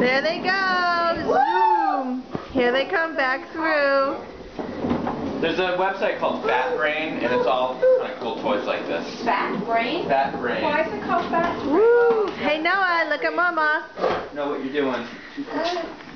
There they go. Zoom. Here they come back through. There's a website called Fat Brain, and it's all kind of cool toys like this. Fat Brain? Fat Brain. Why is it called Fat Brain? Woo. Hey Noah, look at Mama. Know what you're doing.